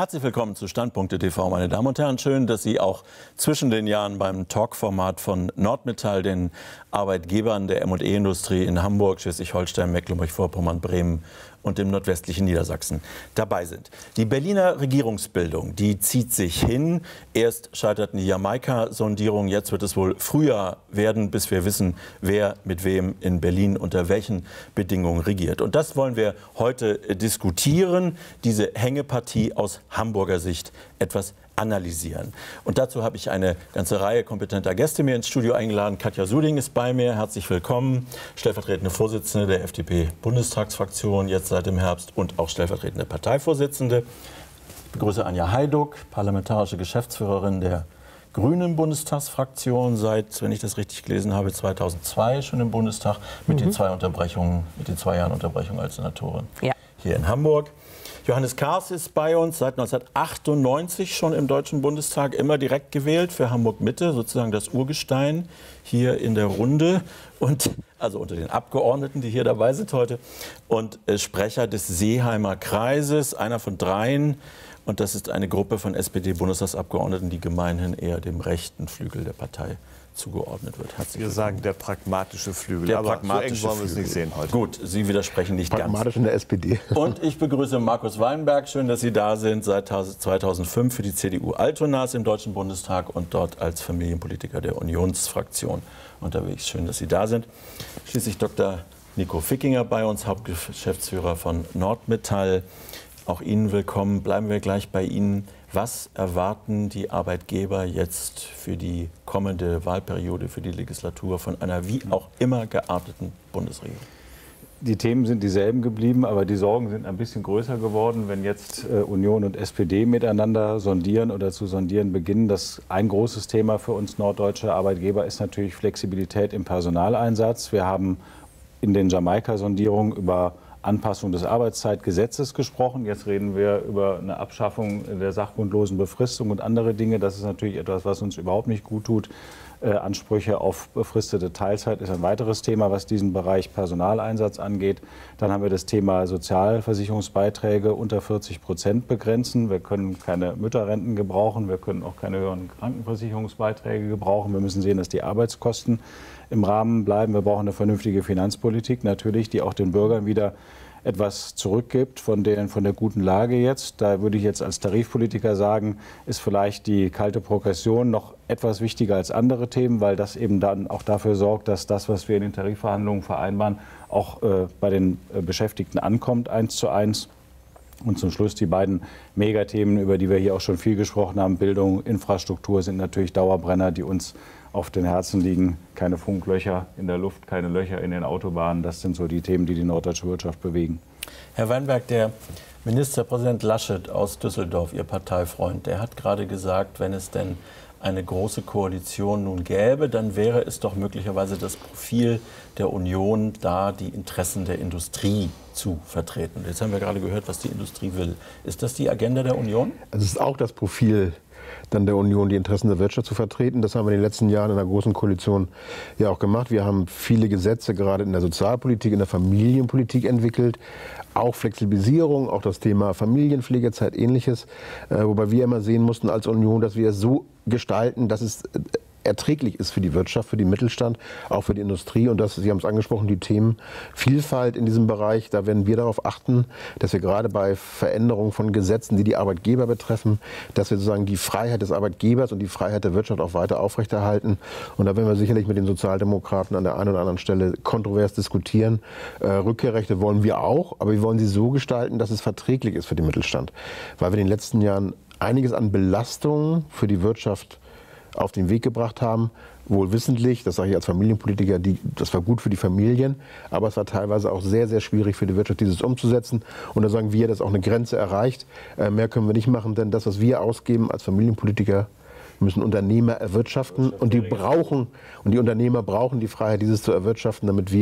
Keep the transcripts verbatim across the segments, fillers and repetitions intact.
Herzlich willkommen zu Standpunkte T V, meine Damen und Herren. Schön, dass Sie auch zwischen den Jahren beim Talkformat von Nordmetall, den Arbeitgebern der M und E-Industrie in Hamburg, Schleswig-Holstein, Mecklenburg-Vorpommern, Bremen und dem nordwestlichen Niedersachsen dabei sind. Die Berliner Regierungsbildung, die zieht sich hin. Erst scheiterten die Jamaika-Sondierungen, jetzt wird es wohl Frühjahr werden, bis wir wissen, wer mit wem in Berlin unter welchen Bedingungen regiert. Und das wollen wir heute diskutieren, diese Hängepartie aus Hamburger Sicht etwas analysieren. Und dazu habe ich eine ganze Reihe kompetenter Gäste mir ins Studio eingeladen. Katja Suding ist bei mir. Herzlich willkommen. Stellvertretende Vorsitzende der F D P-Bundestagsfraktion, jetzt seit dem Herbst, und auch stellvertretende Parteivorsitzende. Ich begrüße Anja Hajduk, parlamentarische Geschäftsführerin der Grünen Bundestagsfraktion, seit, wenn ich das richtig gelesen habe, zweitausendzwei schon im Bundestag, mit mhm. den zwei Unterbrechungen, mit den zwei Jahren Unterbrechung als Senatorin ja. hier in Hamburg. Johannes Kahrs ist bei uns, seit neunzehnhundertachtundneunzig schon im Deutschen Bundestag, immer direkt gewählt für Hamburg-Mitte, sozusagen das Urgestein hier in der Runde, und also unter den Abgeordneten, die hier dabei sind heute, und äh, Sprecher des Seeheimer Kreises, einer von dreien. Und das ist eine Gruppe von S P D-Bundestagsabgeordneten, die gemeinhin eher dem rechten Flügel der Partei zugeordnet wird. Herzlich wir sagen der pragmatische Flügel, der aber pragmatische so eng wollen wir es Flügel. nicht sehen heute. Gut, Sie widersprechen nicht pragmatisch ganz. in der S P D. Und ich begrüße Markus Weinberg. Schön, dass Sie da sind. Seit zweitausendfünf für die C D U Altonas im Deutschen Bundestag und dort als Familienpolitiker der Unionsfraktion unterwegs. Schön, dass Sie da sind. Schließlich Doktor Nico Fickinger bei uns, Hauptgeschäftsführer von Nordmetall. Auch Ihnen willkommen. Bleiben wir gleich bei Ihnen. Was erwarten die Arbeitgeber jetzt für die kommende Wahlperiode, für die Legislatur von einer wie auch immer gearteten Bundesregierung? Die Themen sind dieselben geblieben, aber die Sorgen sind ein bisschen größer geworden, wenn jetzt äh, Union und S P D miteinander sondieren oder zu sondieren beginnen. Das ein großes Thema für uns norddeutsche Arbeitgeber ist natürlich Flexibilität im Personaleinsatz. Wir haben in den Jamaika-Sondierungen über Anpassung des Arbeitszeitgesetzes gesprochen. Jetzt reden wir über eine Abschaffung der sachgrundlosen Befristung und andere Dinge. Das ist natürlich etwas, was uns überhaupt nicht gut tut. Äh, Ansprüche auf befristete Teilzeit ist ein weiteres Thema, was diesen Bereich Personaleinsatz angeht. Dann haben wir das Thema Sozialversicherungsbeiträge unter vierzig Prozent begrenzen. Wir können keine Mütterrenten gebrauchen. Wir können auch keine höheren Krankenversicherungsbeiträge gebrauchen. Wir müssen sehen, dass die Arbeitskosten im Rahmen bleiben. Wir brauchen eine vernünftige Finanzpolitik natürlich, die auch den Bürgern wieder etwas zurückgibt von der, von der guten Lage jetzt. Da würde ich jetzt als Tarifpolitiker sagen, ist vielleicht die kalte Progression noch etwas wichtiger als andere Themen, weil das eben dann auch dafür sorgt, dass das, was wir in den Tarifverhandlungen vereinbaren, auch äh, bei den äh, Beschäftigten ankommt, eins zu eins. Und zum Schluss die beiden Megathemen, über die wir hier auch schon viel gesprochen haben, Bildung, Infrastruktur, sind natürlich Dauerbrenner, die uns auf den Herzen liegen. Keine Funklöcher in der Luft, keine Löcher in den Autobahnen. Das sind so die Themen, die die norddeutsche Wirtschaft bewegen. Herr Weinberg, der Ministerpräsident Laschet aus Düsseldorf, Ihr Parteifreund, der hat gerade gesagt, wenn es denn eine große Koalition nun gäbe, dann wäre es doch möglicherweise das Profil der Union, da die Interessen der Industrie zu vertreten. Jetzt haben wir gerade gehört, was die Industrie will. Ist das die Agenda der Union? Es ist auch das Profil dann der Union, die Interessen der Wirtschaft zu vertreten. Das haben wir in den letzten Jahren in der Großen Koalition ja auch gemacht. Wir haben viele Gesetze gerade in der Sozialpolitik, in der Familienpolitik entwickelt. Auch Flexibilisierung, auch das Thema Familienpflegezeit, Ähnliches. Äh, wobei wir immer sehen mussten als Union, dass wir es so gestalten, dass es erträglich ist für die Wirtschaft, für den Mittelstand, auch für die Industrie. Und das, Sie haben es angesprochen, die Themen Vielfalt in diesem Bereich, da werden wir darauf achten, dass wir gerade bei Veränderungen von Gesetzen, die die Arbeitgeber betreffen, dass wir sozusagen die Freiheit des Arbeitgebers und die Freiheit der Wirtschaft auch weiter aufrechterhalten. Und da werden wir sicherlich mit den Sozialdemokraten an der einen oder anderen Stelle kontrovers diskutieren. Äh, Rückkehrrechte wollen wir auch, aber wir wollen sie so gestalten, dass es verträglich ist für den Mittelstand. Weil wir in den letzten Jahren einiges an Belastungen für die Wirtschaft auf den Weg gebracht haben, wohl wissentlich, das sage ich als Familienpolitiker, die, das war gut für die Familien, aber es war teilweise auch sehr, sehr schwierig für die Wirtschaft, dieses umzusetzen. Und da sagen wir, dass auch eine Grenze erreicht. Äh, mehr können wir nicht machen, denn das, was wir ausgeben als Familienpolitiker, müssen Unternehmer erwirtschaften und die brauchen und die Unternehmer brauchen die Freiheit, dieses zu erwirtschaften, damit wir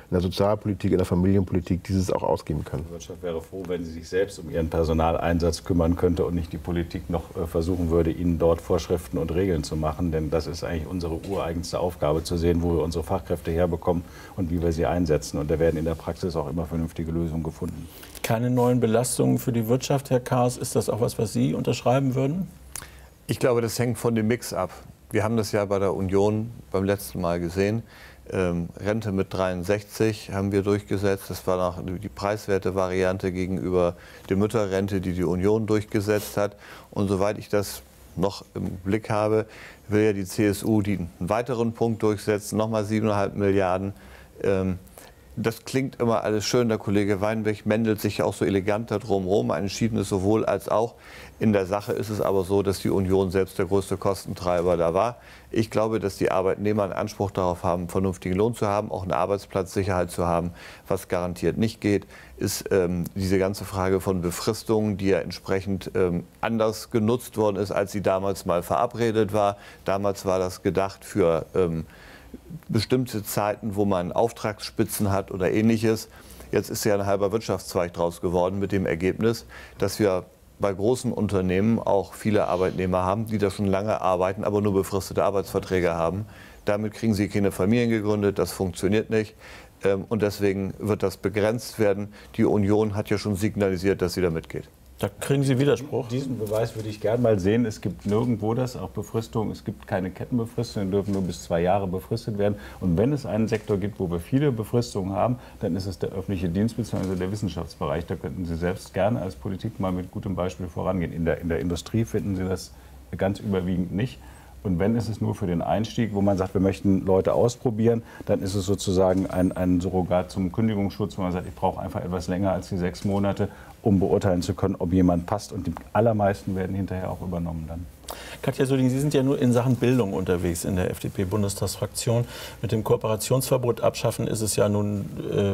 in der Sozialpolitik, in der Familienpolitik dieses auch ausgeben kann. Die Wirtschaft wäre froh, wenn sie sich selbst um ihren Personaleinsatz kümmern könnte und nicht die Politik noch versuchen würde, ihnen dort Vorschriften und Regeln zu machen. Denn das ist eigentlich unsere ureigenste Aufgabe, zu sehen, wo wir unsere Fachkräfte herbekommen und wie wir sie einsetzen. Und da werden in der Praxis auch immer vernünftige Lösungen gefunden. Keine neuen Belastungen für die Wirtschaft, Herr Kahrs. Ist das auch was, was Sie unterschreiben würden? Ich glaube, das hängt von dem Mix ab. Wir haben das ja bei der Union beim letzten Mal gesehen. Ähm, Rente mit dreiundsechzig haben wir durchgesetzt. Das war noch die preiswerte Variante gegenüber der Mütterrente, die die Union durchgesetzt hat. Und soweit ich das noch im Blick habe, will ja die C S U die einen weiteren Punkt durchsetzen, nochmal siebeneinhalb Milliarden. Ähm, Das klingt immer alles schön. Der Kollege Weinberg mändelt sich ja auch so elegant da drumherum. Ein entschiedenes sowohl als auch. In der Sache ist es aber so, dass die Union selbst der größte Kostentreiber da war. Ich glaube, dass die Arbeitnehmer einen Anspruch darauf haben, einen vernünftigen Lohn zu haben, auch eine Arbeitsplatzsicherheit zu haben. Was garantiert nicht geht, ist ähm, diese ganze Frage von Befristungen, die ja entsprechend ähm, anders genutzt worden ist, als sie damals mal verabredet war. Damals war das gedacht für ähm, bestimmte Zeiten, wo man Auftragsspitzen hat oder Ähnliches. Jetzt ist ja ein halber Wirtschaftszweig draus geworden mit dem Ergebnis, dass wir bei großen Unternehmen auch viele Arbeitnehmer haben, die da schon lange arbeiten, aber nur befristete Arbeitsverträge haben. Damit kriegen sie keine Familien gegründet, das funktioniert nicht. Und deswegen wird das begrenzt werden. Die Union hat ja schon signalisiert, dass sie da mitgeht. Da kriegen Sie Widerspruch. Diesen Beweis würde ich gerne mal sehen. Es gibt nirgendwo das, auch Befristung. Es gibt keine Kettenbefristungen, dürfen nur bis zwei Jahre befristet werden. Und wenn es einen Sektor gibt, wo wir viele Befristungen haben, dann ist es der öffentliche Dienst bzw. der Wissenschaftsbereich. Da könnten Sie selbst gerne als Politik mal mit gutem Beispiel vorangehen. In der, in der Industrie finden Sie das ganz überwiegend nicht. Und wenn, ist es nur für den Einstieg, wo man sagt, wir möchten Leute ausprobieren, dann ist es sozusagen ein, ein Surrogat zum Kündigungsschutz, wo man sagt, ich brauche einfach etwas länger als die sechs Monate, um beurteilen zu können, ob jemand passt. Und die allermeisten werden hinterher auch übernommen dann. Katja Sölling, Sie sind ja nur in Sachen Bildung unterwegs in der F D P-Bundestagsfraktion. Mit dem Kooperationsverbot abschaffen ist es ja nun äh,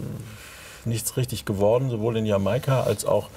nichts richtig geworden, sowohl in Jamaika als auch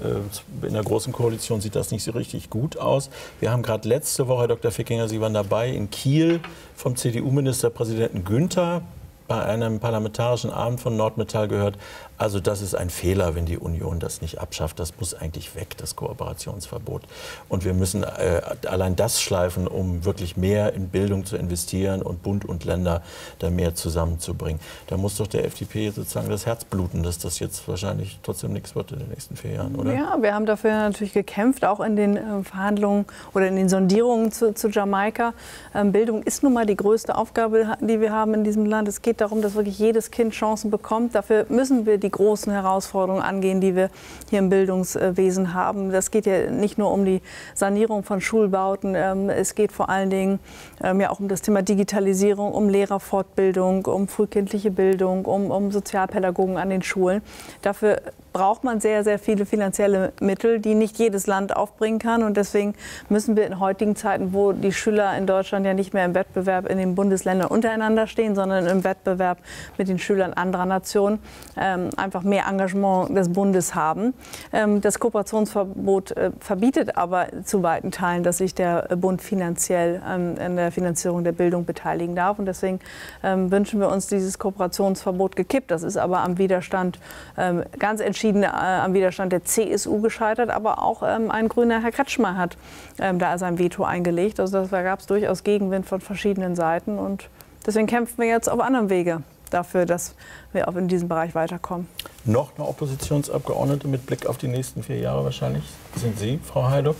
äh, in der Großen Koalition sieht das nicht so richtig gut aus. Wir haben gerade letzte Woche, Herr Doktor Fickinger, Sie waren dabei, in Kiel vom C D U-Ministerpräsidenten Günther bei einem parlamentarischen Abend von Nordmetall gehört, also das ist ein Fehler, wenn die Union das nicht abschafft. Das muss eigentlich weg, das Kooperationsverbot. Und wir müssen äh, allein das schleifen, um wirklich mehr in Bildung zu investieren und Bund und Länder da mehr zusammenzubringen. Da muss doch der F D P sozusagen das Herz bluten, dass das jetzt wahrscheinlich trotzdem nichts wird in den nächsten vier Jahren, oder? Ja, wir haben dafür natürlich gekämpft, auch in den äh, Verhandlungen oder in den Sondierungen zu, zu Jamaika. Ähm, Bildung ist nun mal die größte Aufgabe, die wir haben in diesem Land. Es geht darum, dass wirklich jedes Kind Chancen bekommt. Dafür müssen wir die großen Herausforderungen angehen, die wir hier im Bildungswesen haben. Das geht ja nicht nur um die Sanierung von Schulbauten. Ähm, es geht vor allen Dingen ähm, ja auch um das Thema Digitalisierung, um Lehrerfortbildung, um frühkindliche Bildung, um, um Sozialpädagogen an den Schulen. Dafür braucht man sehr, sehr viele finanzielle Mittel, die nicht jedes Land aufbringen kann. Und deswegen müssen wir in heutigen Zeiten, wo die Schüler in Deutschland ja nicht mehr im Wettbewerb in den Bundesländern untereinander stehen, sondern im Wettbewerb mit den Schülern anderer Nationen, ähm, einfach mehr Engagement des Bundes haben. Ähm, das Kooperationsverbot äh, verbietet aber zu weiten Teilen, dass sich der Bund finanziell ähm, in der Finanzierung der Bildung beteiligen darf. Und deswegen ähm, wünschen wir uns dieses Kooperationsverbot gekippt. Das ist aber am Widerstand ähm, ganz entschieden äh, am Widerstand der C S U gescheitert, aber auch ähm, ein grüner Herr Kretschmer hat ähm, da sein Veto eingelegt. Also da gab es durchaus Gegenwind von verschiedenen Seiten und deswegen kämpfen wir jetzt auf anderem Wege dafür, dass wir auch in diesem Bereich weiterkommen. Noch eine Oppositionsabgeordnete mit Blick auf die nächsten vier Jahre wahrscheinlich sind Sie, Frau Heiduck.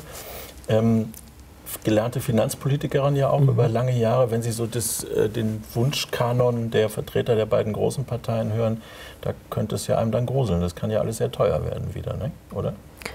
Ähm, gelernte Finanzpolitikerin ja auch mhm. über lange Jahre. Wenn Sie so das, äh, den Wunschkanon der Vertreter der beiden großen Parteien hören, da könnte es ja einem dann gruseln. Das kann ja alles sehr teuer werden wieder, ne? Oder?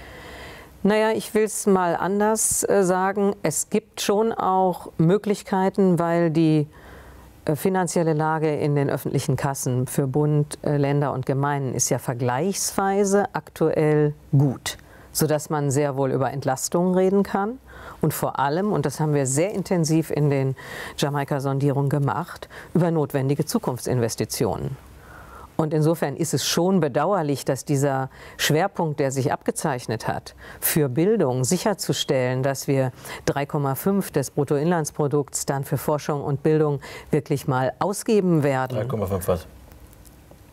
Naja, ich will es mal anders äh, sagen. Es gibt schon auch Möglichkeiten, weil die äh, finanzielle Lage in den öffentlichen Kassen für Bund, äh, Länder und Gemeinden ist ja vergleichsweise aktuell gut, sodass man sehr wohl über Entlastungen reden kann. Und vor allem, und das haben wir sehr intensiv in den Jamaika-Sondierungen gemacht, über notwendige Zukunftsinvestitionen. Und insofern ist es schon bedauerlich, dass dieser Schwerpunkt, der sich abgezeichnet hat, für Bildung sicherzustellen, dass wir drei Komma fünf des Bruttoinlandsprodukts dann für Forschung und Bildung wirklich mal ausgeben werden. drei Komma fünf was?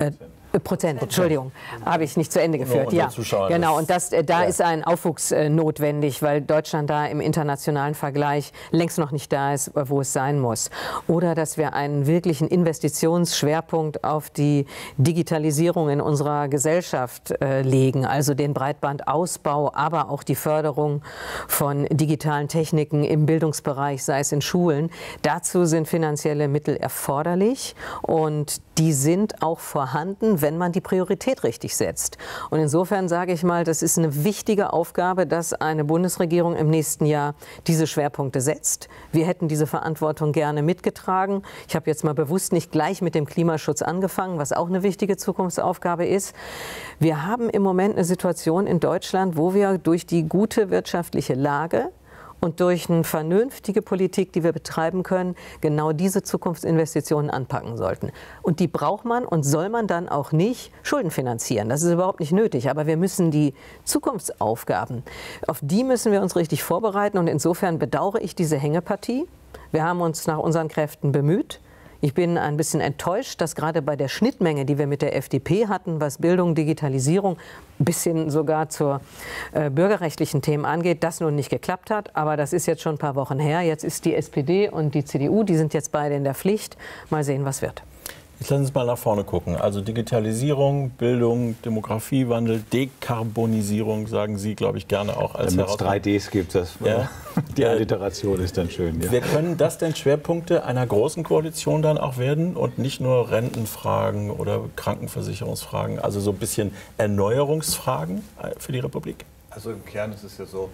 Äh, Prozent, Entschuldigung, habe ich nicht zu Ende geführt. Ja, genau. Und das, äh, da ja. ist ein Aufwuchs äh, notwendig, weil Deutschland da im internationalen Vergleich längst noch nicht da ist, wo es sein muss. Oder dass wir einen wirklichen Investitionsschwerpunkt auf die Digitalisierung in unserer Gesellschaft äh, legen, also den Breitbandausbau, aber auch die Förderung von digitalen Techniken im Bildungsbereich, sei es in Schulen. Dazu sind finanzielle Mittel erforderlich und die sind auch vorhanden, wenn man die Priorität richtig setzt. Und insofern sage ich mal, das ist eine wichtige Aufgabe, dass eine Bundesregierung im nächsten Jahr diese Schwerpunkte setzt. Wir hätten diese Verantwortung gerne mitgetragen. Ich habe jetzt mal bewusst nicht gleich mit dem Klimaschutz angefangen, was auch eine wichtige Zukunftsaufgabe ist. Wir haben im Moment eine Situation in Deutschland, wo wir durch die gute wirtschaftliche Lage und durch eine vernünftige Politik, die wir betreiben können, genau diese Zukunftsinvestitionen anpacken sollten. Und die braucht man und soll man dann auch nicht schuldenfinanzieren. Das ist überhaupt nicht nötig. Aber wir müssen die Zukunftsaufgaben, auf die müssen wir uns richtig vorbereiten. Und insofern bedauere ich diese Hängepartie. Wir haben uns nach unseren Kräften bemüht. Ich bin ein bisschen enttäuscht, dass gerade bei der Schnittmenge, die wir mit der F D P hatten, was Bildung, Digitalisierung, ein bisschen sogar zur äh, bürgerrechtlichen Themen angeht, das nun nicht geklappt hat. Aber das ist jetzt schon ein paar Wochen her. Jetzt ist die S P D und die C D U, die sind jetzt beide in der Pflicht. Mal sehen, was wird. Jetzt lassen Sie uns mal nach vorne gucken. Also Digitalisierung, Bildung, Demografiewandel, Dekarbonisierung, sagen Sie, glaube ich, gerne auch als Wenn es drei Ds gibt, das, ja. Die Alliteration ist dann schön. Ja. Wir können das denn Schwerpunkte einer großen Koalition dann auch werden und nicht nur Rentenfragen oder Krankenversicherungsfragen, also so ein bisschen Erneuerungsfragen für die Republik? Also im Kern ist es ja so,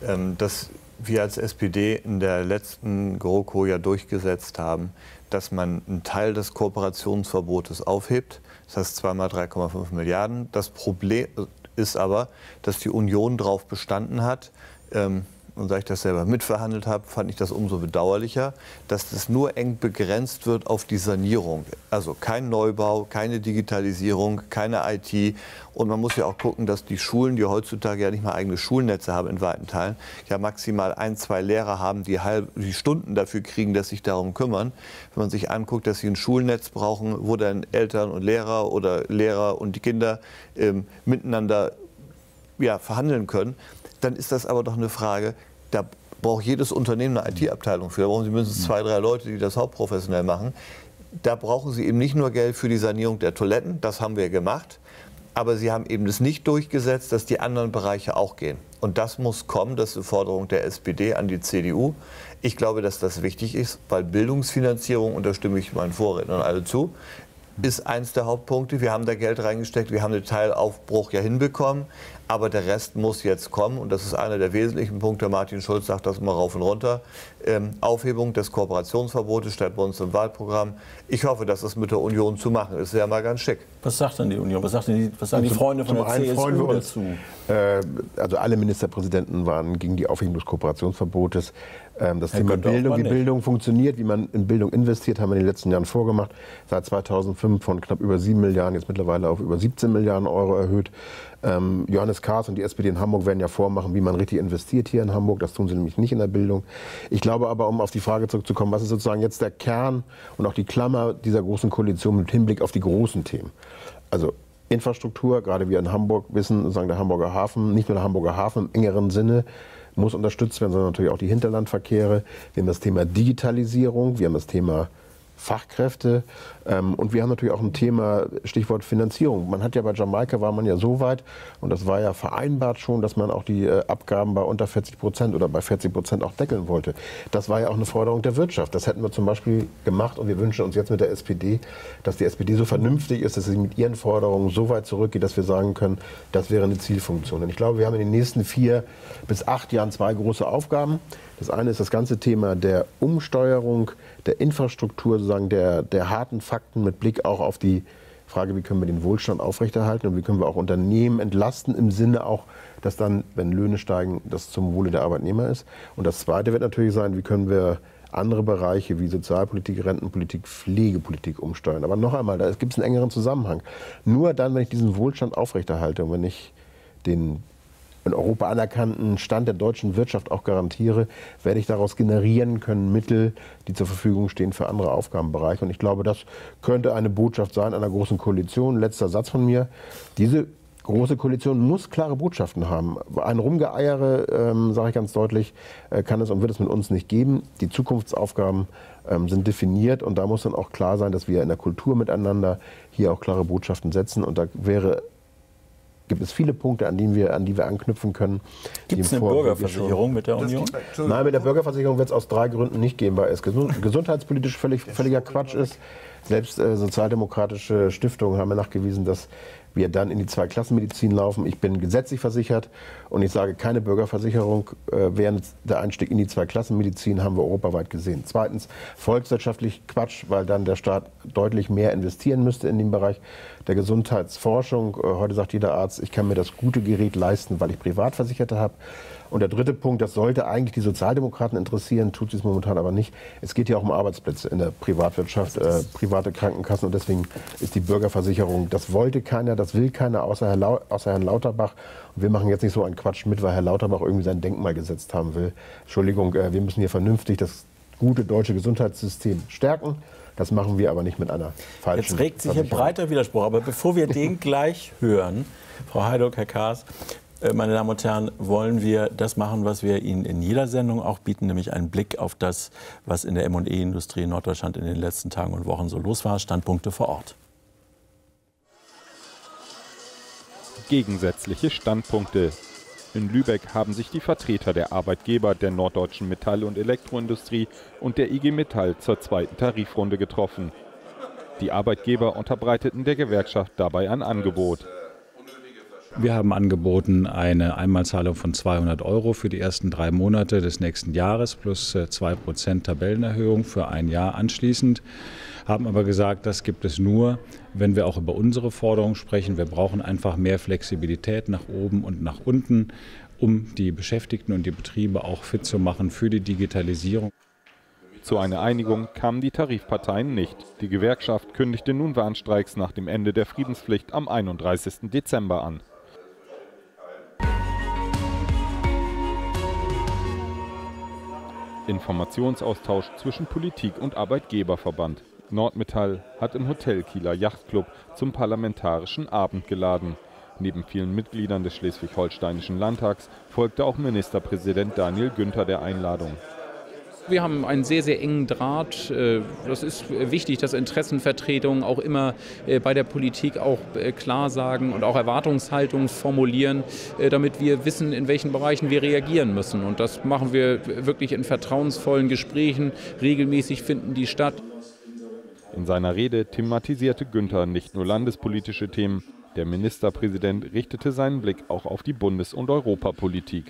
dass wir als S P D in der letzten GroKo ja durchgesetzt haben, dass man einen Teil des Kooperationsverbotes aufhebt. Das heißt zweimal drei Komma fünf Milliarden. Das Problem ist aber, dass die Union darauf bestanden hat, ähm, und da ich das selber mitverhandelt habe, fand ich das umso bedauerlicher, dass das nur eng begrenzt wird auf die Sanierung. Also kein Neubau, keine Digitalisierung, keine I T. Und man muss ja auch gucken, dass die Schulen, die heutzutage ja nicht mal eigene Schulnetze haben in weiten Teilen, ja maximal ein, zwei Lehrer haben, die, halb, die Stunden dafür kriegen, dass sich darum kümmern. Wenn man sich anguckt, dass sie ein Schulnetz brauchen, wo dann Eltern und Lehrer oder Lehrer und die Kinder ähm, miteinander ja, verhandeln können, dann ist das aber doch eine Frage, da braucht jedes Unternehmen eine I T-Abteilung für. Da brauchen Sie mindestens zwei, drei Leute, die das hauptprofessionell machen. Da brauchen Sie eben nicht nur Geld für die Sanierung der Toiletten, das haben wir gemacht, aber Sie haben eben das nicht durchgesetzt, dass die anderen Bereiche auch gehen. Und das muss kommen, das ist eine Forderung der S P D an die C D U. Ich glaube, dass das wichtig ist, weil Bildungsfinanzierung, und da stimme ich meinen Vorrednern alle zu, ist eins der Hauptpunkte. Wir haben da Geld reingesteckt, wir haben den Teilaufbruch ja hinbekommen, aber der Rest muss jetzt kommen und das ist einer der wesentlichen Punkte. Martin Schulz sagt das immer rauf und runter. Ähm, Aufhebung des Kooperationsverbotes steht bei uns im Wahlprogramm. Ich hoffe, dass das mit der Union zu machen ist. Wäre mal ganz schick. Was sagt denn die Union? Was, sagt denn die, was sagen die Freunde von der C S U dazu? Äh, also alle Ministerpräsidenten waren gegen die Aufhebung des Kooperationsverbotes. Ähm, das Thema Bildung, wie Bildung funktioniert, wie man in Bildung investiert, haben wir in den letzten Jahren vorgemacht. Seit zweitausendfünf von knapp über sieben Milliarden, jetzt mittlerweile auf über siebzehn Milliarden Euro erhöht. Ähm, Johannes Kahrs und die S P D in Hamburg werden ja vormachen, wie man richtig investiert hier in Hamburg. Das tun sie nämlich nicht in der Bildung. Ich glaube aber, um auf die Frage zurückzukommen, was ist sozusagen jetzt der Kern und auch die Klammer dieser großen Koalition mit Hinblick auf die großen Themen? Also Infrastruktur, gerade wir in Hamburg wissen, sozusagen der Hamburger Hafen, nicht nur der Hamburger Hafen im engeren Sinne, muss unterstützt werden, sondern natürlich auch die Hinterlandverkehre. Wir haben das Thema Digitalisierung, wir haben das Thema Fachkräfte ähm, und wir haben natürlich auch ein Thema, Stichwort Finanzierung. Man hat ja bei Jamaika war man ja so weit und das war ja vereinbart schon, dass man auch die äh, Abgaben bei unter vierzig Prozent oder bei vierzig Prozent auch deckeln wollte. Das war ja auch eine Forderung der Wirtschaft. Das hätten wir zum Beispiel gemacht und wir wünschen uns jetzt mit der S P D, dass die S P D so vernünftig ist, dass sie mit ihren Forderungen so weit zurückgeht, dass wir sagen können, das wäre eine Zielfunktion. Und ich glaube, wir haben in den nächsten vier bis acht Jahren zwei große Aufgaben. Das eine ist das ganze Thema der Umsteuerung, der Infrastruktur, sozusagen der, der harten Fakten mit Blick auch auf die Frage, wie können wir den Wohlstand aufrechterhalten und wie können wir auch Unternehmen entlasten im Sinne auch, dass dann, wenn Löhne steigen, das zum Wohle der Arbeitnehmer ist. Und das zweite wird natürlich sein, wie können wir andere Bereiche wie Sozialpolitik, Rentenpolitik, Pflegepolitik umsteuern. Aber noch einmal, da gibt es einen engeren Zusammenhang. Nur dann, wenn ich diesen Wohlstand aufrechterhalte und wenn ich den in Europa anerkannten Stand der deutschen Wirtschaft auch garantiere, werde ich daraus generieren können Mittel, die zur Verfügung stehen für andere Aufgabenbereiche. Und ich glaube, das könnte eine Botschaft sein einer großen Koalition. Letzter Satz von mir. Diese große Koalition muss klare Botschaften haben. Ein Rumgeeiere, ähm, sage ich ganz deutlich, äh, kann es und wird es mit uns nicht geben. Die Zukunftsaufgaben ähm, sind definiert und da muss dann auch klar sein, dass wir in der Kultur miteinander hier auch klare Botschaften setzen. Und da wäre gibt es viele Punkte, an die wir, an die wir anknüpfen können. Gibt es eine Bürgerversicherung mit der Union? Nein, mit der Bürgerversicherung wird es aus drei Gründen nicht geben, weil es gesundheitspolitisch völlig, völliger Quatsch ist. Selbst äh, sozialdemokratische Stiftungen haben mir nachgewiesen, dass wir dann in die Zweiklassenmedizin laufen. Ich bin gesetzlich versichert und ich sage, keine Bürgerversicherung äh, während der Einstieg in die Zweiklassenmedizin haben wir europaweit gesehen. Zweitens, volkswirtschaftlich Quatsch, weil dann der Staat deutlich mehr investieren müsste in den Bereich der Gesundheitsforschung. Äh, heute sagt jeder Arzt, ich kann mir das gute Gerät leisten, weil ich Privatversicherte habe. Und der dritte Punkt, das sollte eigentlich die Sozialdemokraten interessieren, tut es momentan aber nicht. Es geht ja auch um Arbeitsplätze in der Privatwirtschaft, äh, private Krankenkassen und deswegen ist die Bürgerversicherung, das wollte keiner, das will keiner, außer, Herr Lau außer Herrn Lauterbach. Und wir machen jetzt nicht so einen Quatsch mit, weil Herr Lauterbach irgendwie sein Denkmal gesetzt haben will. Entschuldigung, äh, wir müssen hier vernünftig das gute deutsche Gesundheitssystem stärken. Das machen wir aber nicht mit einer falschen Jetzt regt sich hier breiter Widerspruch, aber bevor wir den gleich hören, Frau Heiduck, Herr Kaas, meine Damen und Herren, wollen wir das machen, was wir Ihnen in jeder Sendung auch bieten, nämlich einen Blick auf das, was in der M und E-Industrie in Norddeutschland in den letzten Tagen und Wochen so los war. Standpunkte vor Ort. Gegensätzliche Standpunkte. In Lübeck haben sich die Vertreter der Arbeitgeber der norddeutschen Metall- und Elektroindustrie und der I G Metall zur zweiten Tarifrunde getroffen. Die Arbeitgeber unterbreiteten der Gewerkschaft dabei ein Angebot. Wir haben angeboten eine Einmalzahlung von zweihundert Euro für die ersten drei Monate des nächsten Jahres plus zwei Prozent Tabellenerhöhung für ein Jahr anschließend. Haben aber gesagt, das gibt es nur, wenn wir auch über unsere Forderungen sprechen. Wir brauchen einfach mehr Flexibilität nach oben und nach unten, um die Beschäftigten und die Betriebe auch fit zu machen für die Digitalisierung. Zu einer Einigung kamen die Tarifparteien nicht. Die Gewerkschaft kündigte nun Warnstreiks nach dem Ende der Friedenspflicht am einunddreißigsten Dezember an. Informationsaustausch zwischen Politik und Arbeitgeberverband. Nordmetall hat im Hotel Kieler Yachtclub zum Parlamentarischen Abend geladen. Neben vielen Mitgliedern des Schleswig-Holsteinischen Landtags folgte auch Ministerpräsident Daniel Günther der Einladung. Wir haben einen sehr, sehr engen Draht. Das ist wichtig, dass Interessenvertretungen auch immer bei der Politik auch klar sagen und auch Erwartungshaltungen formulieren, damit wir wissen, in welchen Bereichen wir reagieren müssen. Und das machen wir wirklich in vertrauensvollen Gesprächen. Regelmäßig finden die statt. In seiner Rede thematisierte Günther nicht nur landespolitische Themen. Der Ministerpräsident richtete seinen Blick auch auf die Bundes- und Europapolitik.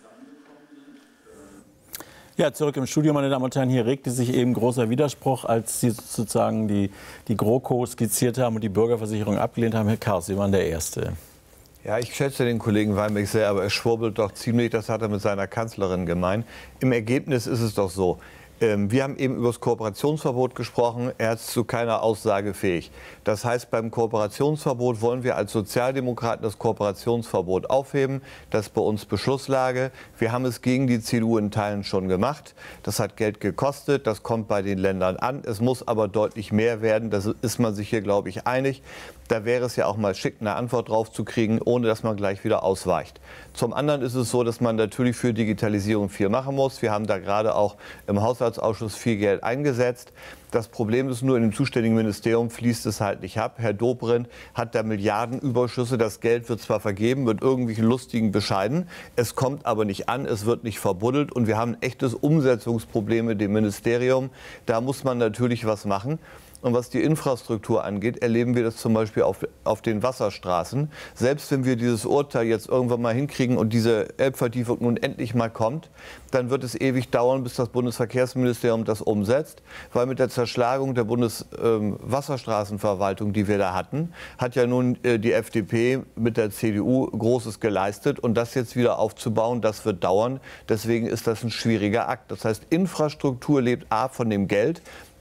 Ja, zurück im Studio, meine Damen und Herren. Hier regte sich eben großer Widerspruch, als Sie sozusagen die, die GroKo skizziert haben und die Bürgerversicherung abgelehnt haben. Herr Kaas, Sie waren der Erste. Ja, ich schätze den Kollegen Weinberg sehr, aber er schwurbelt doch ziemlich. Das hat er mit seiner Kanzlerin gemeint. Im Ergebnis ist es doch so. Wir haben eben über das Kooperationsverbot gesprochen. Er ist zu keiner Aussage fähig. Das heißt, beim Kooperationsverbot wollen wir als Sozialdemokraten das Kooperationsverbot aufheben. Das ist bei uns Beschlusslage. Wir haben es gegen die C D U in Teilen schon gemacht. Das hat Geld gekostet. Das kommt bei den Ländern an. Es muss aber deutlich mehr werden. Da ist man sich hier, glaube ich, einig. Da wäre es ja auch mal schick, eine Antwort drauf zu kriegen, ohne dass man gleich wieder ausweicht. Zum anderen ist es so, dass man natürlich für Digitalisierung viel machen muss. Wir haben da gerade auch im Haushaltsausschuss viel Geld eingesetzt. Das Problem ist nur, in dem zuständigen Ministerium fließt es halt nicht ab. Herr Dobrindt hat da Milliardenüberschüsse. Das Geld wird zwar vergeben mit irgendwelchen lustigen Bescheiden. Es kommt aber nicht an, es wird nicht verbuddelt. Und wir haben ein echtes Umsetzungsproblem mit dem Ministerium. Da muss man natürlich was machen. Und was die Infrastruktur angeht, erleben wir das zum Beispiel auf, auf den Wasserstraßen. Selbst wenn wir dieses Urteil jetzt irgendwann mal hinkriegen und diese Elbvertiefung nun endlich mal kommt, dann wird es ewig dauern, bis das Bundesverkehrsministerium das umsetzt. Weil mit der Zerschlagung der Bundeswasserstraßenverwaltung, ähm, die wir da hatten, hat ja nun äh, die F D P mit der C D U Großes geleistet. Und das jetzt wieder aufzubauen, das wird dauern. Deswegen ist das ein schwieriger Akt. Das heißt, Infrastruktur lebt A von dem Geld.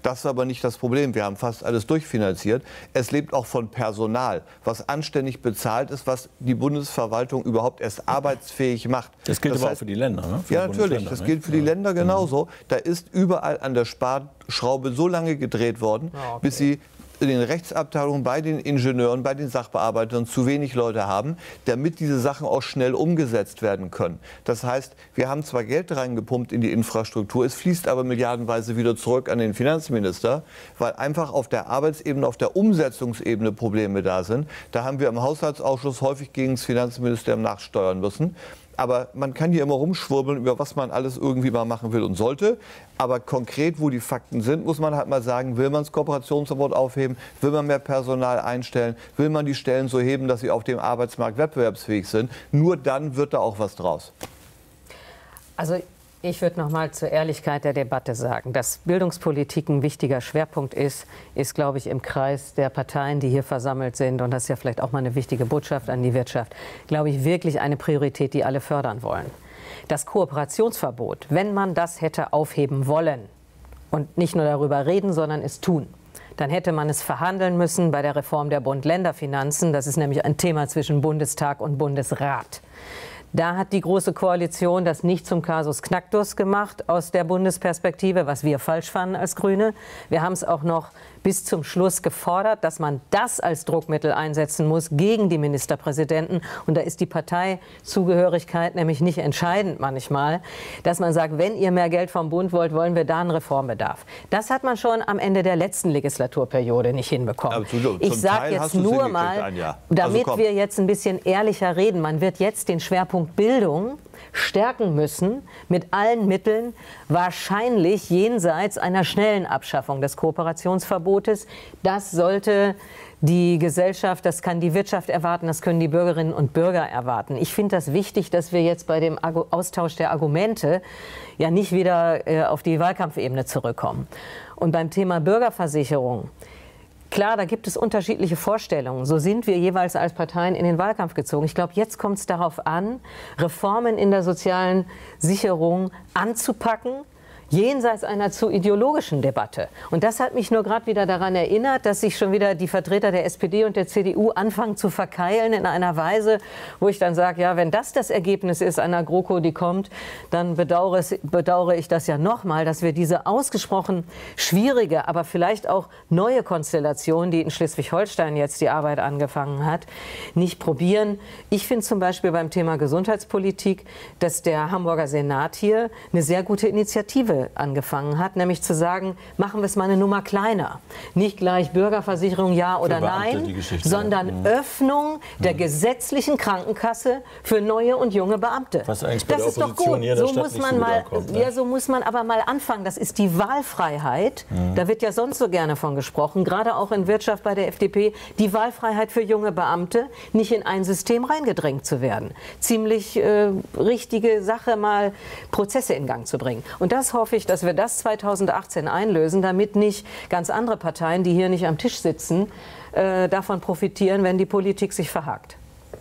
Das ist aber nicht das Problem. Wir haben fast alles durchfinanziert. Es lebt auch von Personal, was anständig bezahlt ist, was die Bundesverwaltung überhaupt erst arbeitsfähig macht. Das gilt das aber heißt, auch für die Länder, ne? Für ja, die natürlich. Das gilt für die ja. Länder genauso. Da ist überall an der Sparschraube so lange gedreht worden, okay. bis sie in den Rechtsabteilungen, bei den Ingenieuren, bei den Sachbearbeitern zu wenig Leute haben, damit diese Sachen auch schnell umgesetzt werden können. Das heißt, wir haben zwar Geld reingepumpt in die Infrastruktur, es fließt aber milliardenweise wieder zurück an den Finanzminister, weil einfach auf der Arbeitsebene, auf der Umsetzungsebene Probleme da sind. Da haben wir im Haushaltsausschuss häufig gegen das Finanzministerium nachsteuern müssen. Aber man kann hier immer rumschwurbeln, über was man alles irgendwie mal machen will und sollte. Aber konkret, wo die Fakten sind, muss man halt mal sagen, will man das Kooperationsverbot aufheben, will man mehr Personal einstellen, will man die Stellen so heben, dass sie auf dem Arbeitsmarkt wettbewerbsfähig sind. Nur dann wird da auch was draus. Also ich würde noch mal zur Ehrlichkeit der Debatte sagen, dass Bildungspolitik ein wichtiger Schwerpunkt ist, ist, glaube ich, im Kreis der Parteien, die hier versammelt sind, und das ist ja vielleicht auch mal eine wichtige Botschaft an die Wirtschaft, glaube ich, wirklich eine Priorität, die alle fördern wollen. Das Kooperationsverbot, wenn man das hätte aufheben wollen und nicht nur darüber reden, sondern es tun, dann hätte man es verhandeln müssen bei der Reform der Bund-Länder-Finanzen. Das ist nämlich ein Thema zwischen Bundestag und Bundesrat. Da hat die Große Koalition das nicht zum Kasus Knacktus gemacht aus der Bundesperspektive, was wir falsch fanden als Grüne. Wir haben es auch noch bis zum Schluss gefordert, dass man das als Druckmittel einsetzen muss gegen die Ministerpräsidenten. Und da ist die Parteizugehörigkeit nämlich nicht entscheidend manchmal, dass man sagt, wenn ihr mehr Geld vom Bund wollt, wollen wir da einen Reformbedarf. Das hat man schon am Ende der letzten Legislaturperiode nicht hinbekommen. Aber zu, ich sage jetzt nur mal, damit also wir jetzt ein bisschen ehrlicher reden, man wird jetzt den Schwerpunkt Bildung stärken müssen, mit allen Mitteln, wahrscheinlich jenseits einer schnellen Abschaffung des Kooperationsverbotes. Das sollte die Gesellschaft, das kann die Wirtschaft erwarten, das können die Bürgerinnen und Bürger erwarten. Ich finde das wichtig, dass wir jetzt bei dem Austausch der Argumente ja nicht wieder äh, auf die Wahlkampfebene zurückkommen. Und beim Thema Bürgerversicherung, klar, da gibt es unterschiedliche Vorstellungen. So sind wir jeweils als Parteien in den Wahlkampf gezogen. Ich glaube, jetzt kommt es darauf an, Reformen in der sozialen Sicherung anzupacken, jenseits einer zu ideologischen Debatte. Und das hat mich nur gerade wieder daran erinnert, dass sich schon wieder die Vertreter der S P D und der C D U anfangen zu verkeilen in einer Weise, wo ich dann sage, ja, wenn das das Ergebnis ist einer GroKo, die kommt, dann bedauere, es, bedauere ich das ja nochmal, dass wir diese ausgesprochen schwierige, aber vielleicht auch neue Konstellation, die in Schleswig-Holstein jetzt die Arbeit angefangen hat, nicht probieren. Ich finde zum Beispiel beim Thema Gesundheitspolitik, dass der Hamburger Senat hier eine sehr gute Initiative angefangen hat, nämlich zu sagen, machen wir es mal eine Nummer kleiner. Nicht gleich Bürgerversicherung ja oder nein, sondern mhm. Öffnung der mhm. gesetzlichen Krankenkasse für neue und junge Beamte. Was eigentlich bei das der ist doch gut. Hier so Stadt muss man so mal, ankommt, ne? ja, so muss man aber mal anfangen. Das ist die Wahlfreiheit. Mhm. Da wird ja sonst so gerne von gesprochen, gerade auch in Wirtschaft bei der F D P, die Wahlfreiheit für junge Beamte, nicht in ein System reingedrängt zu werden. Ziemlich äh, richtige Sache, mal Prozesse in Gang zu bringen. Und das hoffe ich, dass wir das zweitausendachtzehn einlösen, damit nicht ganz andere Parteien, die hier nicht am Tisch sitzen, äh, davon profitieren, wenn die Politik sich verhakt.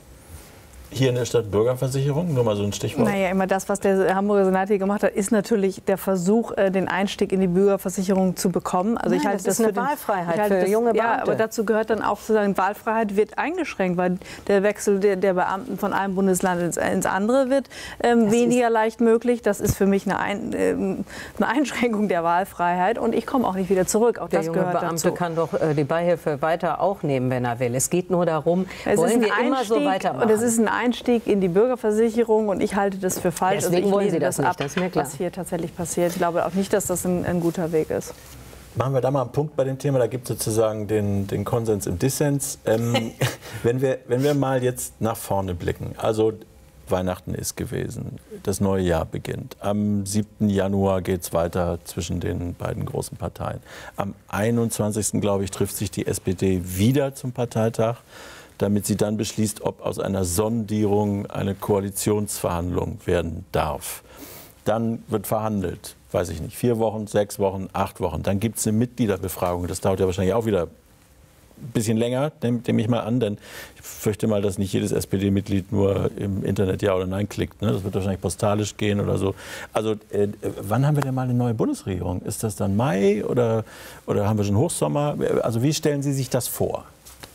Hier in der Stadt Bürgerversicherung, nur mal so ein Stichwort. Naja, immer das, was der Hamburger Senat hier gemacht hat, ist natürlich der Versuch, den Einstieg in die Bürgerversicherung zu bekommen. Also Nein, ich halte das, das ist für eine den, Wahlfreiheit ich halte für das, junge Beamte. Ja, aber dazu gehört dann auch zu sagen, Wahlfreiheit wird eingeschränkt, weil der Wechsel der, der Beamten von einem Bundesland ins, ins andere wird ähm, weniger leicht möglich. Das ist für mich eine, Ein, äh, eine Einschränkung der Wahlfreiheit und ich komme auch nicht wieder zurück. Auch der das junge gehört Beamte dazu. kann doch äh, die Beihilfe weiter auch nehmen, wenn er will. Es geht nur darum, es wollen ist wir ein immer Einstieg, so weitermachen. Und es ist ein Einstieg in die Bürgerversicherung und ich halte das für falsch. Deswegen also ich wollen lese Sie das das nicht, ab, das ist mir klar. was hier tatsächlich passiert. Ich glaube auch nicht, dass das ein, ein guter Weg ist. Machen wir da mal einen Punkt bei dem Thema. Da gibt es sozusagen den, den Konsens im Dissens. Ähm, wenn, wir, wenn wir mal jetzt nach vorne blicken, also Weihnachten ist gewesen, das neue Jahr beginnt. Am siebten Januar geht es weiter zwischen den beiden großen Parteien. Am einundzwanzigsten glaube ich, trifft sich die S P D wieder zum Parteitag, damit sie dann beschließt, ob aus einer Sondierung eine Koalitionsverhandlung werden darf. Dann wird verhandelt, weiß ich nicht, vier Wochen, sechs Wochen, acht Wochen. Dann gibt es eine Mitgliederbefragung, das dauert ja wahrscheinlich auch wieder ein bisschen länger, nehme nehm ich mal an, denn ich fürchte mal, dass nicht jedes S P D-Mitglied nur im Internet Ja oder Nein klickt. Ne? Das wird wahrscheinlich postalisch gehen oder so. Also äh, wann haben wir denn mal eine neue Bundesregierung? Ist das dann Mai oder, oder haben wir schon Hochsommer? Also wie stellen Sie sich das vor?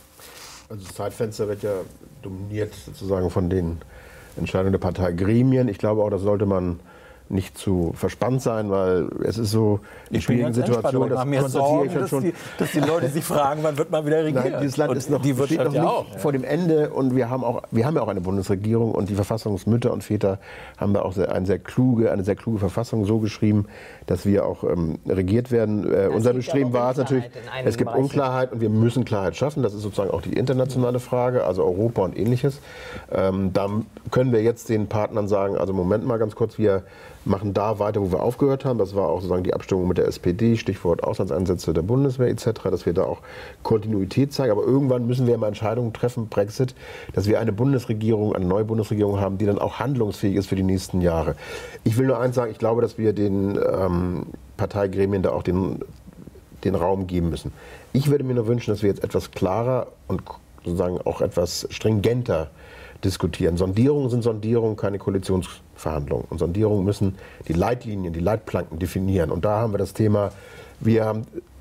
Also das Zeitfenster wird ja dominiert sozusagen von den Entscheidungen der Parteigremien. Ich glaube auch, das sollte man nicht zu verspannt sein, weil es ist so in schwierigen Situationen. Ich mache mir Sorgen, dass die, dass die Leute sich fragen, wann wird man wieder regieren? Nein, dieses Land ist noch, die Wirtschaft noch ja nicht auch. vor dem Ende und wir haben auch, wir haben ja auch eine Bundesregierung und die Verfassungsmütter und Väter haben da auch sehr, eine sehr kluge, eine sehr kluge Verfassung so geschrieben, dass wir auch ähm, regiert werden. Äh, unser Bestreben war es natürlich, es gibt Bereichen. Unklarheit und wir müssen Klarheit schaffen. Das ist sozusagen auch die internationale Frage, also Europa und Ähnliches. Ähm, da können wir jetzt den Partnern sagen, also Moment mal ganz kurz, wir machen da weiter, wo wir aufgehört haben. Das war auch sozusagen die Abstimmung mit der S P D, Stichwort Auslandseinsätze der Bundeswehr et cetera, dass wir da auch Kontinuität zeigen. Aber irgendwann müssen wir mal Entscheidungen treffen, Brexit, dass wir eine Bundesregierung, eine neue Bundesregierung haben, die dann auch handlungsfähig ist für die nächsten Jahre. Ich will nur eins sagen, ich glaube, dass wir den ähm, Parteigremien da auch den, den Raum geben müssen. Ich würde mir nur wünschen, dass wir jetzt etwas klarer und sozusagen auch etwas stringenter diskutieren. Sondierungen sind Sondierungen, keine Koalitionsverhandlungen. Und Sondierungen müssen die Leitlinien, die Leitplanken definieren. Und da haben wir das Thema, wir haben,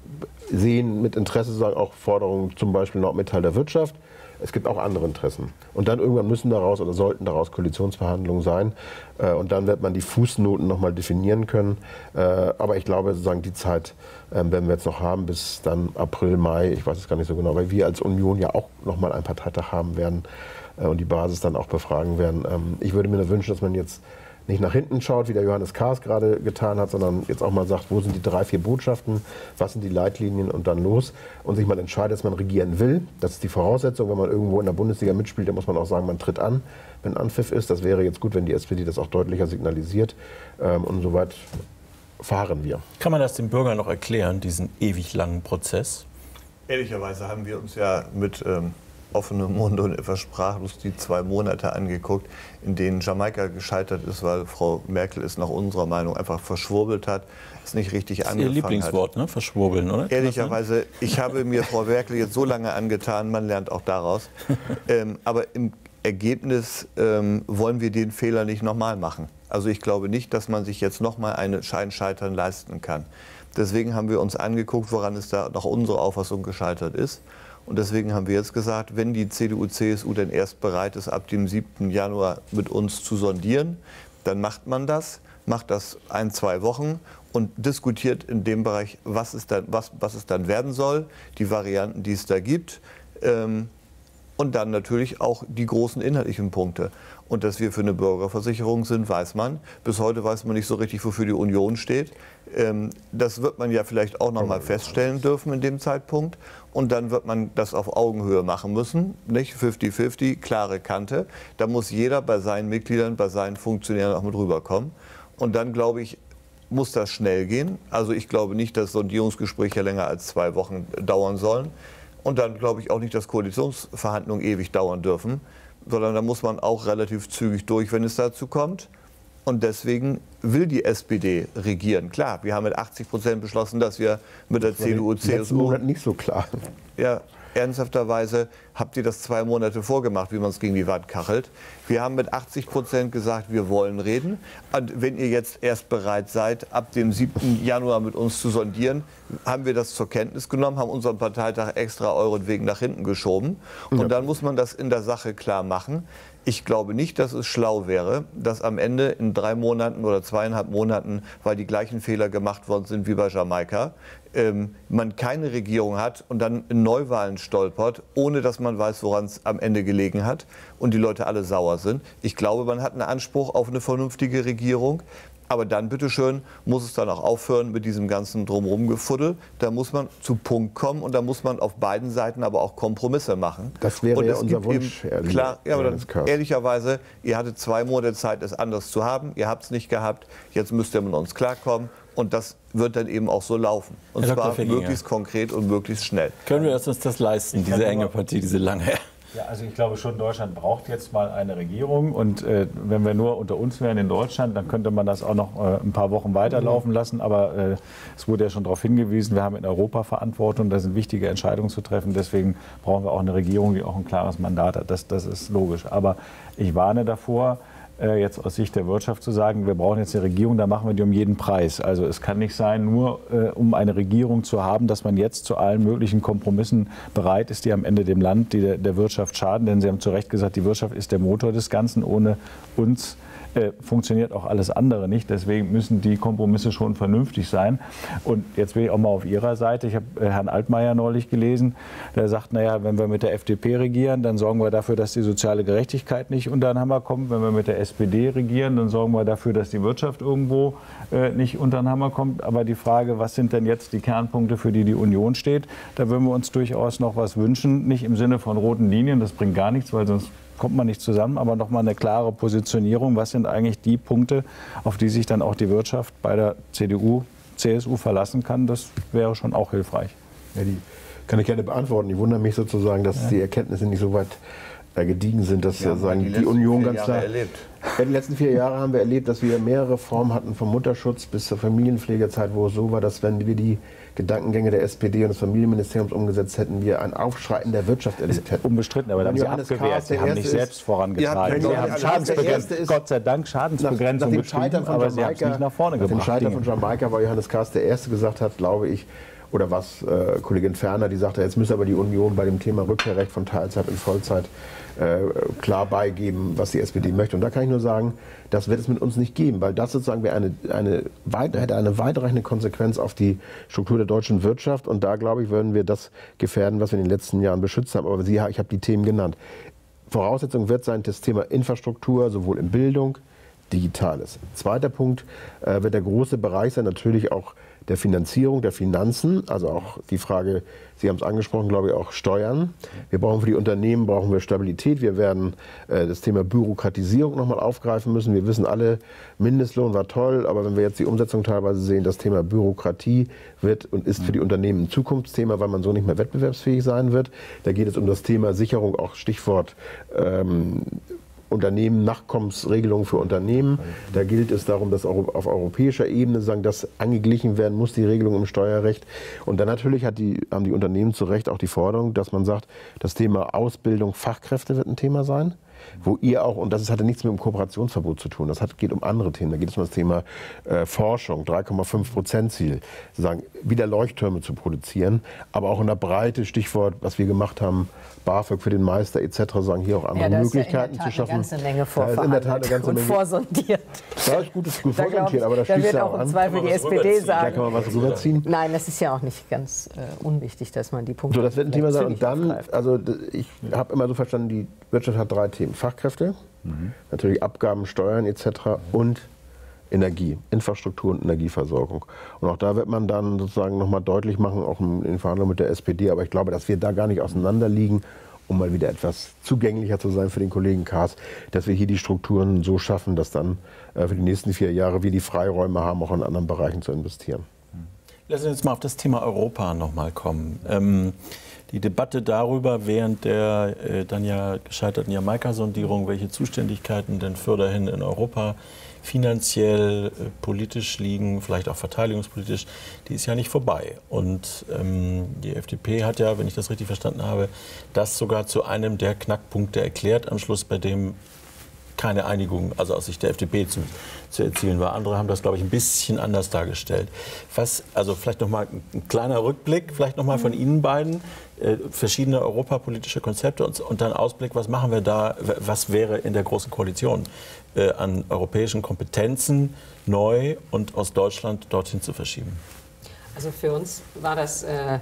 sehen mit Interesse sozusagen auch Forderungen, zum Beispiel Nordmetall der Wirtschaft. Es gibt auch andere Interessen. Und dann irgendwann müssen daraus oder sollten daraus Koalitionsverhandlungen sein. Und dann wird man die Fußnoten nochmal definieren können. Aber ich glaube, sozusagen die Zeit werden wir jetzt noch haben bis dann April, Mai. Ich weiß es gar nicht so genau, weil wir als Union ja auch nochmal einen Parteitag haben werden und die Basis dann auch befragen werden. Ich würde mir nur wünschen, dass man jetzt nicht nach hinten schaut, wie der Johannes Kahrs gerade getan hat, sondern jetzt auch mal sagt, wo sind die drei, vier Botschaften, was sind die Leitlinien und dann los und sich mal entscheidet, dass man regieren will. Das ist die Voraussetzung. Wenn man irgendwo in der Bundesliga mitspielt, dann muss man auch sagen, man tritt an, wenn Anpfiff ist. Das wäre jetzt gut, wenn die S P D das auch deutlicher signalisiert. Und soweit fahren wir. Kann man das den Bürgern noch erklären, diesen ewig langen Prozess? Ehrlicherweise haben wir uns ja mit ähm offenem Mund und etwas sprachlos die zwei Monate angeguckt, in denen Jamaika gescheitert ist, weil Frau Merkel es nach unserer Meinung einfach verschwurbelt hat, es nicht richtig angefangen hat. Das ist Ihr Lieblingswort, ne? Verschwurbeln, oder? Ehrlicherweise, ich habe mir Frau Merkel jetzt so lange angetan, man lernt auch daraus. ähm, aber im Ergebnis ähm, wollen wir den Fehler nicht nochmal machen. Also ich glaube nicht, dass man sich jetzt nochmal ein Scheitern leisten kann. Deswegen haben wir uns angeguckt, woran es da nach unserer Auffassung gescheitert ist. Und deswegen haben wir jetzt gesagt, wenn die C D U C S U denn erst bereit ist, ab dem siebten Januar mit uns zu sondieren, dann macht man das, macht das ein, zwei Wochen und diskutiert in dem Bereich, was es dann, was, was es dann werden soll, die Varianten, die es da gibt. Ähm, und dann natürlich auch die großen inhaltlichen Punkte. Und dass wir für eine Bürgerversicherung sind, weiß man. Bis heute weiß man nicht so richtig, wofür die Union steht. Ähm, das wird man ja vielleicht auch noch mal feststellen dürfen in dem Zeitpunkt. Und dann wird man das auf Augenhöhe machen müssen, nicht fünfzig fünfzig, klare Kante. Da muss jeder bei seinen Mitgliedern, bei seinen Funktionären auch mit rüberkommen. Und dann, glaube ich, muss das schnell gehen. Also ich glaube nicht, dass Sondierungsgespräche länger als zwei Wochen dauern sollen. Und dann glaube ich auch nicht, dass Koalitionsverhandlungen ewig dauern dürfen, sondern da muss man auch relativ zügig durch, wenn es dazu kommt. Und deswegen will die S P D regieren. Klar, wir haben mit achtzig Prozent beschlossen, dass wir mit der C D U, C S U... Monat nicht so klar. Ja, ernsthafterweise habt ihr das zwei Monate vorgemacht, wie man es gegen die Wand kachelt. Wir haben mit achtzig Prozent gesagt, wir wollen reden. Und wenn ihr jetzt erst bereit seid, ab dem siebten Januar mit uns zu sondieren, haben wir das zur Kenntnis genommen, haben unseren Parteitag extra euretwegen nach hinten geschoben. Und ja. Dann muss man das in der Sache klar machen. Ich glaube nicht, dass es schlau wäre, dass am Ende in drei Monaten oder zweieinhalb Monaten, weil die gleichen Fehler gemacht worden sind wie bei Jamaika, ähm, man keine Regierung hat und dann in Neuwahlen stolpert, ohne dass man weiß, woran es am Ende gelegen hat und die Leute alle sauer sind. Ich glaube, man hat einen Anspruch auf eine vernünftige Regierung. Aber dann, bitteschön, muss es dann auch aufhören mit diesem ganzen Drumherum-Gefuddel. Da muss man zu Punkt kommen und da muss man auf beiden Seiten aber auch Kompromisse machen. Das wäre und ja unser Wunsch, eben, klar, ja, aber dann, ehrlicherweise, ihr hattet zwei Monate Zeit, es anders zu haben. Ihr habt es nicht gehabt. Jetzt müsst ihr mit uns klarkommen. Und das wird dann eben auch so laufen. Und Herr zwar möglichst konkret und möglichst schnell. Können wir uns das leisten, diese enge Partie, diese lange? Ja, also ich glaube schon, Deutschland braucht jetzt mal eine Regierung. Und äh, wenn wir nur unter uns wären in Deutschland, dann könnte man das auch noch äh, ein paar Wochen weiterlaufen lassen. Aber äh, es wurde ja schon darauf hingewiesen, wir haben in Europa Verantwortung, da sind wichtige Entscheidungen zu treffen. Deswegen brauchen wir auch eine Regierung, die auch ein klares Mandat hat. Das, das ist logisch. Aber ich warne davor, jetzt aus Sicht der Wirtschaft zu sagen, wir brauchen jetzt eine Regierung, da machen wir die um jeden Preis. Also es kann nicht sein, nur äh, um eine Regierung zu haben, dass man jetzt zu allen möglichen Kompromissen bereit ist, die am Ende dem Land, die der, der Wirtschaft schaden. Denn Sie haben zu Recht gesagt, die Wirtschaft ist der Motor des Ganzen. Ohne uns äh, funktioniert auch alles andere nicht. Deswegen müssen die Kompromisse schon vernünftig sein. Und jetzt bin ich auch mal auf Ihrer Seite. Ich habe äh, Herrn Altmaier neulich gelesen, der sagt, naja, wenn wir mit der F D P regieren, dann sorgen wir dafür, dass die soziale Gerechtigkeit nicht unter den Hammer kommt. Wenn wir mit der S P D regieren, dann sorgen wir dafür, dass die Wirtschaft irgendwo äh, nicht unter den Hammer kommt. Aber die Frage, was sind denn jetzt die Kernpunkte, für die die Union steht, da würden wir uns durchaus noch was wünschen. Nicht im Sinne von roten Linien, das bringt gar nichts, weil sonst kommt man nicht zusammen, aber nochmal eine klare Positionierung. Was sind eigentlich die Punkte, auf die sich dann auch die Wirtschaft bei der C D U, C S U verlassen kann? Das wäre schon auch hilfreich. Ja, die kann ich gerne beantworten. Ich wundere mich sozusagen, dass ja. die Erkenntnisse nicht so weit äh, gediegen sind, dass ja, sagen, die, die Union ganz klar. Erlebt. Ja, die letzten vier Jahre haben wir erlebt, dass wir mehrere Reformen hatten, vom Mutterschutz bis zur Familienpflegezeit, wo es so war, dass wenn wir die Gedankengänge der S P D und des Familienministeriums umgesetzt hätten, wir ein Aufschreiten der Wirtschaft erlebt hätten. Unbestritten, aber da haben Sie abgewehrt. Sie haben nicht selbst vorangetragen. Sie haben Schadensbegrenzung, Gott sei Dank Schadensbegrenzung nach, nach dem Scheitern von aber Sie haben es nicht nach vorne gebracht. Nach dem Scheitern von Jamaika war Johannes Kahrs der Erste gesagt hat, glaube ich, oder was äh, Kollegin Ferner, die sagte, jetzt müsse aber die Union bei dem Thema Rückkehrrecht von Teilzeit in Vollzeit äh, klar beigeben, was die S P D möchte. Und da kann ich nur sagen, das wird es mit uns nicht geben, weil das sozusagen wäre eine, eine, weit, hätte eine weitreichende Konsequenz auf die Struktur der deutschen Wirtschaft. Und da, glaube ich, würden wir das gefährden, was wir in den letzten Jahren beschützt haben. Aber Sie, ich habe die Themen genannt. Voraussetzung wird sein, das Thema Infrastruktur, sowohl in Bildung, Digitales. Zweiter Punkt äh, wird der große Bereich sein, natürlich auch der Finanzierung, der Finanzen, also auch die Frage, Sie haben es angesprochen, glaube ich, auch Steuern. Wir brauchen für die Unternehmen, brauchen wir Stabilität. Wir werden äh, das Thema Bürokratisierung nochmal aufgreifen müssen. Wir wissen alle, Mindestlohn war toll, aber wenn wir jetzt die Umsetzung teilweise sehen, das Thema Bürokratie wird und ist für die Unternehmen ein Zukunftsthema, weil man so nicht mehr wettbewerbsfähig sein wird. Da geht es um das Thema Sicherung, auch Stichwort ähm, Unternehmen, Nachkommensregelungen für Unternehmen. Da gilt es darum, dass auf europäischer Ebene sagen, dass angeglichen werden muss, die Regelung im Steuerrecht. Und dann natürlich hat die, haben die Unternehmen zu Recht auch die Forderung, dass man sagt, das Thema Ausbildung, Fachkräfte wird ein Thema sein. Wo ihr auch, und das hatte nichts mit dem Kooperationsverbot zu tun, das hat, geht um andere Themen. Da geht es um das Thema äh, Forschung, drei Komma fünf Prozent Ziel, sozusagen wieder Leuchttürme zu produzieren, aber auch in der Breite, Stichwort, was wir gemacht haben, BAföG für den Meister et cetera, sagen hier auch andere ja, Möglichkeiten zu schaffen. Eine ganze Menge vorverhandelt und vorsondiert. Da ist gut, ist gut vorsortiert, aber das da schließt wird ja auch auch im an. Zweifel die S P D sagen. Da kann man was rüberziehen. Nein, das ist ja auch nicht ganz äh, unwichtig, dass man die Punkte. So, das wird ein Thema sein. Und dann, aufgreift. also ich habe immer so verstanden, die Wirtschaft hat drei Themen: Fachkräfte, mhm. natürlich Abgaben, Steuern et cetera und Energie, Infrastruktur und Energieversorgung. Und auch da wird man dann sozusagen nochmal deutlich machen, auch in den Verhandlungen mit der S P D. Aber ich glaube, dass wir da gar nicht auseinander liegen, um mal wieder etwas zugänglicher zu sein für den Kollegen Kahrs, dass wir hier die Strukturen so schaffen, dass dann äh, für die nächsten vier Jahre wir die Freiräume haben, auch in anderen Bereichen zu investieren. Lassen Sie uns mal auf das Thema Europa noch mal kommen. Ähm, die Debatte darüber, während der äh, dann ja gescheiterten Jamaika-Sondierung, welche Zuständigkeiten denn fürderhin in Europa finanziell, äh, politisch liegen, vielleicht auch verteidigungspolitisch, die ist ja nicht vorbei. Und ähm, die F D P hat ja, wenn ich das richtig verstanden habe, das sogar zu einem der Knackpunkte erklärt am Schluss, bei dem keine Einigung, also aus Sicht der F D P zu, zu erzielen war. Andere haben das, glaube ich, ein bisschen anders dargestellt. Was, also vielleicht noch mal ein kleiner Rückblick, vielleicht noch mal von Ihnen beiden, äh, verschiedene europapolitische Konzepte und, und dann Ausblick, was machen wir da, was wäre in der Großen Koalition äh, an europäischen Kompetenzen neu und aus Deutschland dorthin zu verschieben? Also für uns war das äh,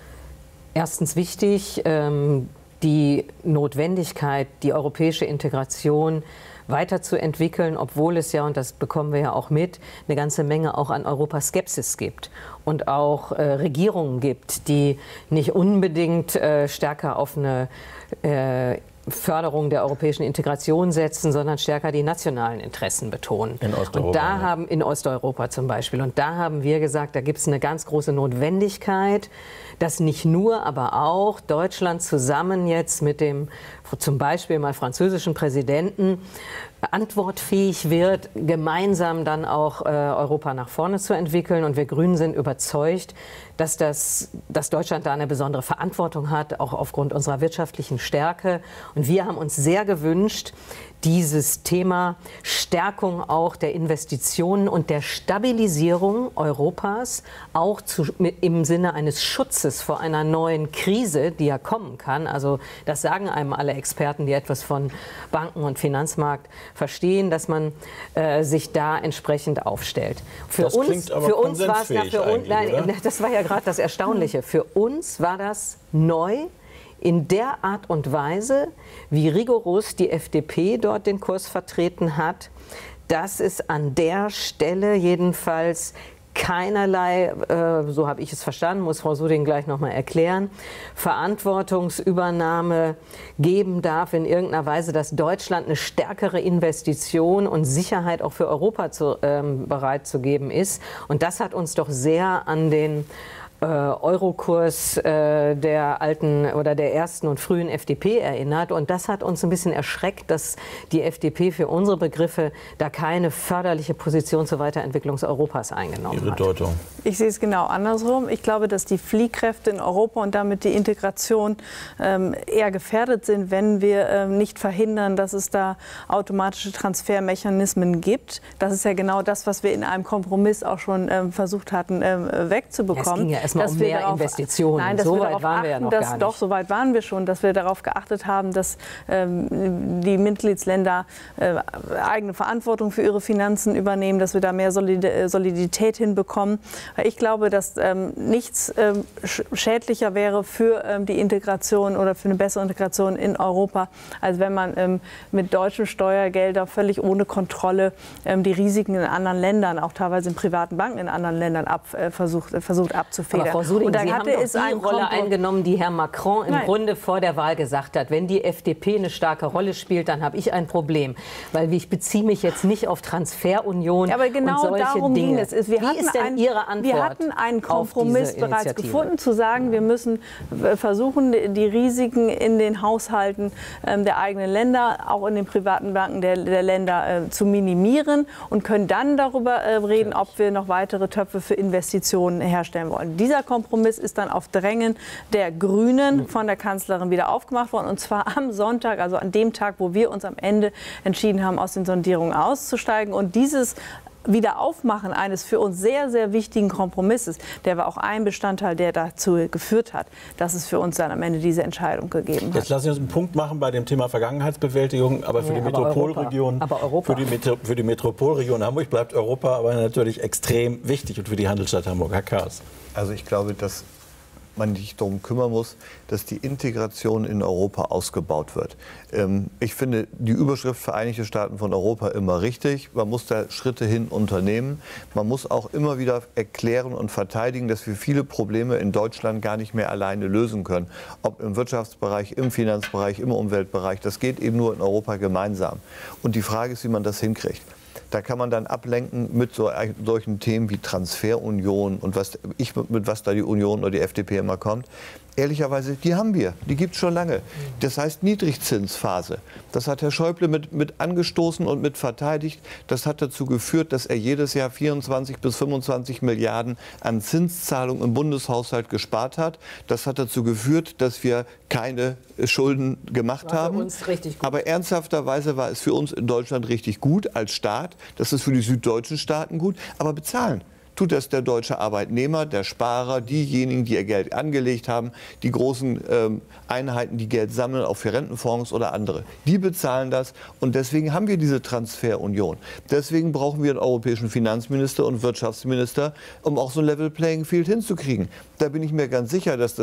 erstens wichtig, ähm, die Notwendigkeit, die europäische Integration weiterzuentwickeln, obwohl es ja, und das bekommen wir ja auch mit, eine ganze Menge auch an Europaskepsis gibt und auch äh, Regierungen gibt, die nicht unbedingt äh, stärker auf eine äh, Förderung der europäischen Integration setzen, sondern stärker die nationalen Interessen betonen. In Osteuropa. Und da haben, in Osteuropa zum Beispiel. Und da haben wir gesagt, da gibt es eine ganz große Notwendigkeit, dass nicht nur, aber auch Deutschland zusammen jetzt mit dem zum Beispiel mal französischen Präsidenten antwortfähig wird, gemeinsam dann auch äh, Europa nach vorne zu entwickeln. Und wir Grünen sind überzeugt, dass, das, dass Deutschland da eine besondere Verantwortung hat, auch aufgrund unserer wirtschaftlichen Stärke. Und wir haben uns sehr gewünscht, dieses Thema Stärkung auch der Investitionen und der Stabilisierung Europas auch zu, mit, im Sinne eines Schutzes vor einer neuen Krise, die ja kommen kann. Also das sagen einem alle Experten, die etwas von Banken- und Finanzmarkt verstehen, dass man äh, sich da entsprechend aufstellt. Für das uns, klingt aber für uns war es, na, für uns, nein, oder? das war ja gerade das Erstaunliche. Für uns war das neu. In der Art und Weise, wie rigoros die F D P dort den Kurs vertreten hat, dass es an der Stelle jedenfalls keinerlei, äh, so habe ich es verstanden, muss Frau Suding gleich noch mal erklären, Verantwortungsübernahme geben darf in irgendeiner Weise, dass Deutschland eine stärkere Investition und Sicherheit auch für Europa zu, ähm, bereit zu geben ist. Und das hat uns doch sehr an den Äh, Eurokurs äh, der alten oder der ersten und frühen F D P erinnert. Und das hat uns ein bisschen erschreckt, dass die F D P für unsere Begriffe da keine förderliche Position zur Weiterentwicklung Europas eingenommen Ihre hat. Deutung. Ich sehe es genau andersrum. Ich glaube, dass die Fliehkräfte in Europa und damit die Integration ähm, eher gefährdet sind, wenn wir ähm, nicht verhindern, dass es da automatische Transfermechanismen gibt. Das ist ja genau das, was wir in einem Kompromiss auch schon ähm, versucht hatten, ähm, wegzubekommen. Ja, erstmal um mehr darauf, Investitionen. Nein, dass so wir weit darauf waren achten, wir ja noch dass, gar nicht. Doch, so weit waren wir schon, dass wir darauf geachtet haben, dass ähm, die Mitgliedsländer äh, eigene Verantwortung für ihre Finanzen übernehmen, dass wir da mehr Solid Solidität hinbekommen. Ich glaube, dass ähm, nichts ähm, schädlicher wäre für ähm, die Integration oder für eine bessere Integration in Europa, als wenn man ähm, mit deutschen Steuergeldern völlig ohne Kontrolle ähm, die Risiken in anderen Ländern, auch teilweise in privaten Banken in anderen Ländern ab, äh, versucht, äh, versucht abzufedern. Aber Frau Suding, und dann Sie hatte haben doch es die einen Rolle Kompro- eingenommen, die Herr Macron im Nein. Grunde vor der Wahl gesagt hat. Wenn die F D P eine starke Rolle spielt, dann habe ich ein Problem. Weil ich beziehe mich jetzt nicht auf Transferunion Ja, aber genau und solche darum Dinge. ging es. Wir Wie hatten ist denn ein, Ihre Antwort Wir hatten einen Kompromiss auf diese bereits Initiative? gefunden, zu sagen, wir müssen versuchen, die Risiken in den Haushalten ähm, der eigenen Länder, auch in den privaten Banken der, der Länder äh, zu minimieren und können dann darüber äh, reden, ob wir noch weitere Töpfe für Investitionen herstellen wollen. Dieser Kompromiss ist dann auf Drängen der Grünen von der Kanzlerin wieder aufgemacht worden, und zwar am Sonntag, also an dem Tag, wo wir uns am Ende entschieden haben, aus den Sondierungen auszusteigen. Und dieses Wiederaufmachen eines für uns sehr, sehr wichtigen Kompromisses, der war auch ein Bestandteil, der dazu geführt hat, dass es für uns dann am Ende diese Entscheidung gegeben hat. Jetzt lassen Sie uns einen Punkt machen bei dem Thema Vergangenheitsbewältigung, aber für Ja, die aber Metropolregion, Europa. Aber Europa. Für, die Metro, für die Metropolregion Hamburg bleibt Europa aber natürlich extrem wichtig und für die Handelsstadt Hamburg. Herr Kaas. Also ich glaube, dass man sich darum kümmern muss, dass die Integration in Europa ausgebaut wird. Ähm, ich finde die Überschrift Vereinigte Staaten von Europa immer richtig. Man muss da Schritte hin unternehmen. Man muss auch immer wieder erklären und verteidigen, dass wir viele Probleme in Deutschland gar nicht mehr alleine lösen können. Ob im Wirtschaftsbereich, im Finanzbereich, im Umweltbereich. Das geht eben nur in Europa gemeinsam. Und die Frage ist, wie man das hinkriegt. Da kann man dann ablenken mit so, solchen Themen wie Transferunion und was, ich, mit was da die Union oder die F D P immer kommt. Ehrlicherweise, die haben wir, die gibt es schon lange. Das heißt Niedrigzinsphase. Das hat Herr Schäuble mit, mit angestoßen und mit verteidigt. Das hat dazu geführt, dass er jedes Jahr vierundzwanzig bis fünfundzwanzig Milliarden an Zinszahlungen im Bundeshaushalt gespart hat. Das hat dazu geführt, dass wir keine Schulden gemacht War für haben. uns richtig gut. Aber ernsthafterweise war es für uns in Deutschland richtig gut als Staat. Das ist für die süddeutschen Staaten gut. Aber bezahlen tut das der deutsche Arbeitnehmer, der Sparer, diejenigen, die ihr Geld angelegt haben, die großen ähm, Einheiten, die Geld sammeln, auch für Rentenfonds oder andere. Die bezahlen das, und deswegen haben wir diese Transferunion. Deswegen brauchen wir einen europäischen Finanzminister und Wirtschaftsminister, um auch so ein Level Playing Field hinzukriegen. Da bin ich mir ganz sicher, dass das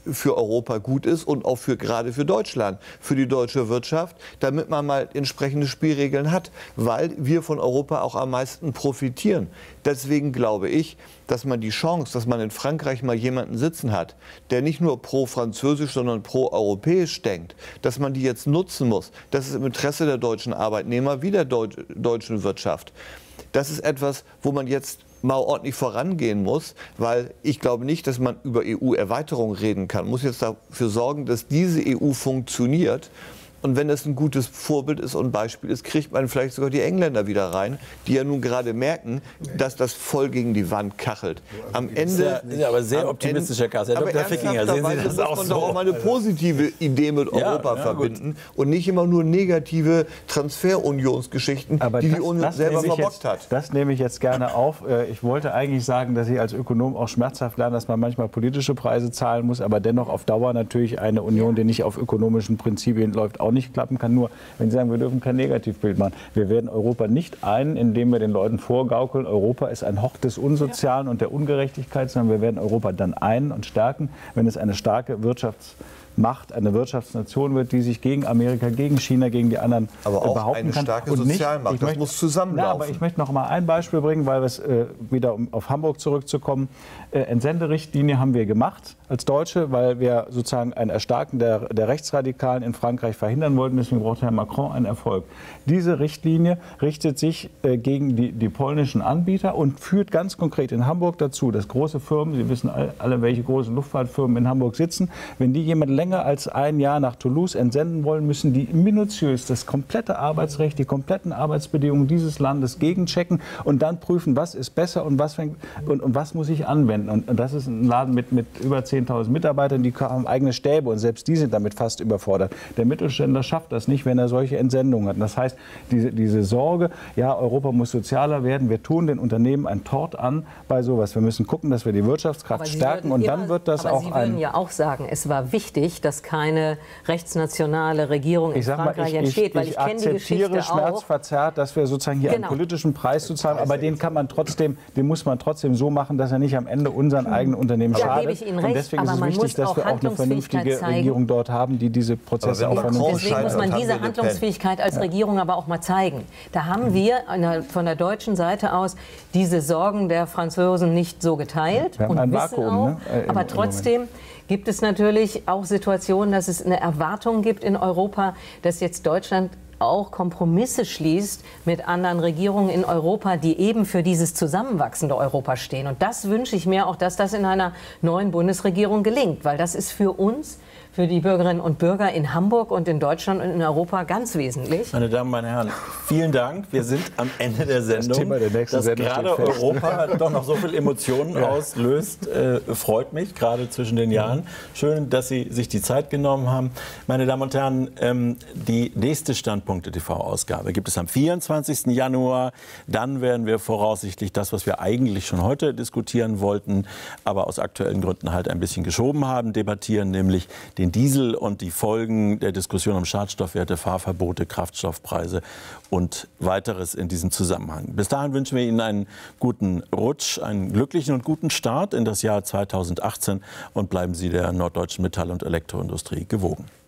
für Europa gut ist und auch für, gerade für Deutschland, für die deutsche Wirtschaft, damit man mal entsprechende Spielregeln hat, weil wir von Europa auch am meisten profitieren. Deswegen glaube ich, dass man die Chance, dass man in Frankreich mal jemanden sitzen hat, der nicht nur pro-französisch, sondern pro-europäisch denkt, dass man die jetzt nutzen muss. Das ist im Interesse der deutschen Arbeitnehmer wie der Deut- deutschen Wirtschaft. Das ist etwas, wo man jetzt mal ordentlich vorangehen muss, weil ich glaube nicht, dass man über E U-Erweiterung reden kann. Man muss jetzt dafür sorgen, dass diese E U funktioniert. Und wenn das ein gutes Vorbild ist und Beispiel ist, kriegt man vielleicht sogar die Engländer wieder rein, die ja nun gerade merken, dass das voll gegen die Wand kachelt. Am Ende, das ist ja aber sehr optimistisch, Herr Kaas. Herr Doktor Fickinger, sehen Sie das auch muss man so? doch auch mal eine positive Idee mit Europa ja, ja, verbinden gut. und nicht immer nur negative Transferunionsgeschichten, Aber die das, die Union das selber nehme ich verbockt jetzt, hat. Das nehme ich jetzt gerne auf. Ich wollte eigentlich sagen, dass ich als Ökonom auch schmerzhaft lerne, dass man manchmal politische Preise zahlen muss, aber dennoch auf Dauer natürlich eine Union, die nicht auf ökonomischen Prinzipien läuft, auch nicht klappen kann. Nur wenn Sie sagen, wir dürfen kein Negativbild machen. Wir werden Europa nicht ein, indem wir den Leuten vorgaukeln, Europa ist ein Hort des Unsozialen und der Ungerechtigkeit, sondern wir werden Europa dann ein- und stärken, wenn es eine starke Wirtschaftsmacht, eine Wirtschaftsnation wird, die sich gegen Amerika, gegen China, gegen die anderen Aber auch behaupten eine kann. starke Und nicht- Sozialmacht. ich Das möchte- muss zusammenlaufen. Na, aber ich möchte noch mal ein Beispiel bringen, weil wir es äh, wieder um auf Hamburg zurückzukommen. Äh, Entsenderichtlinie haben wir gemacht als Deutsche, weil wir sozusagen ein Erstarken der, der Rechtsradikalen in Frankreich verhindern wollten. Deswegen braucht Herr Macron einen Erfolg. Diese Richtlinie richtet sich äh, gegen die, die polnischen Anbieter und führt ganz konkret in Hamburg dazu, dass große Firmen, Sie wissen alle, welche großen Luftfahrtfirmen in Hamburg sitzen, wenn die jemand länger als ein Jahr nach Toulouse entsenden wollen, müssen die minutiös das komplette Arbeitsrecht, die kompletten Arbeitsbedingungen dieses Landes gegenchecken und dann prüfen, was ist besser und was, fängt, und, und was muss ich anwenden. Und, und das ist ein Laden mit, mit über zehntausend Mitarbeitern, die haben eigene Stäbe und selbst die sind damit fast überfordert. Der Mittelständler schafft das nicht, wenn er solche Entsendungen hat. Und das heißt, diese, diese Sorge, ja, Europa muss sozialer werden, wir tun den Unternehmen einen Tort an bei sowas. Wir müssen gucken, dass wir die Wirtschaftskraft stärken und dann wird das aber auch Sie ein... würden ja auch sagen, es war wichtig, dass keine rechtsnationale Regierung in Ich sag mal, Frankreich ich, entsteht, ich, weil ich ich kenne die akzeptiere Geschichte auch. schmerzverzerrt, dass wir sozusagen hier Genau. einen politischen Preis zu zahlen, aber den kann man trotzdem, den muss man trotzdem so machen, dass er nicht am Ende unseren eigenen Unternehmen Da schadet. gebe ich Ihnen Und recht, deswegen aber ist es man wichtig, muss dass auch wir auch eine vernünftige Handlungsfähigkeit zeigen. Regierung dort haben, die diese Prozesse Aber auch wenn vernünftig Macron Deswegen muss scheitert, man haben diese wir Le Pen. Handlungsfähigkeit als Regierung aber auch mal zeigen. Da haben wir an der, von der deutschen Seite aus diese Sorgen der Franzosen nicht so geteilt Wir haben und ein wissen Vakuum, auch, ne? Äh, im- aber im trotzdem gibt es natürlich auch Situationen, dass es eine Erwartung gibt in Europa, dass jetzt Deutschland auch Kompromisse schließt mit anderen Regierungen in Europa, die eben für dieses zusammenwachsende Europa stehen. Und das wünsche ich mir auch, dass das in einer neuen Bundesregierung gelingt, weil das ist für uns, für die Bürgerinnen und Bürger in Hamburg und in Deutschland und in Europa ganz wesentlich. Meine Damen, meine Herren, vielen Dank. Wir sind am Ende der Sendung. Thema der nächsten Dass Sendung gerade steht fest. Europa doch noch so viele Emotionen auslöst, äh, freut mich, gerade zwischen den Jahren. Schön, dass Sie sich die Zeit genommen haben. Meine Damen und Herren, ähm, die nächste Standpunkte-T V-Ausgabe gibt es am vierundzwanzigsten Januar. Dann werden wir voraussichtlich das, was wir eigentlich schon heute diskutieren wollten, aber aus aktuellen Gründen halt ein bisschen geschoben haben, debattieren, nämlich den Diesel und die Folgen der Diskussion um Schadstoffwerte, Fahrverbote, Kraftstoffpreise und weiteres in diesem Zusammenhang. Bis dahin wünschen wir Ihnen einen guten Rutsch, einen glücklichen und guten Start in das Jahr zweitausendachtzehn und bleiben Sie der Norddeutschen Metall- und Elektroindustrie gewogen.